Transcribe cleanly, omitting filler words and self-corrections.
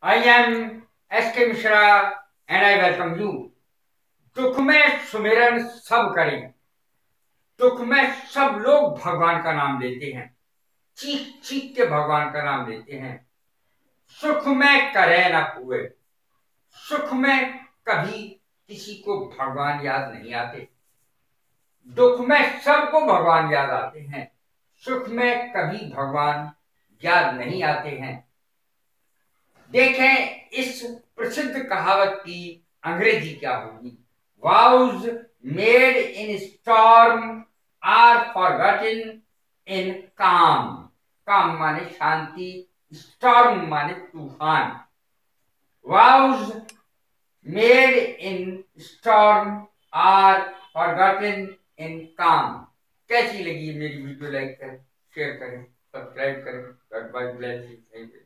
I am S.K. Mishra and I welcome you. दुख में सुमिरन सब करें। दुख में सब लोग भगवान का नाम लेते हैं, चीख चीख के भगवान का नाम लेते हैं। सुख में करे न हुए, सुख में कभी किसी को भगवान याद नहीं आते। दुख में सबको भगवान याद आते हैं, सुख में कभी भगवान याद नहीं आते हैं। देखें इस प्रसिद्ध कहावत की अंग्रेजी क्या होगी। Vows made in storm are forgotten in calm. काम माने शांति, storm माने तूफान। Vows made in storm are forgotten in calm. कैसी लगी मेरी वीडियो? लाइक करें, शेयर करें, सब्सक्राइब करें। God bless you. Thank you.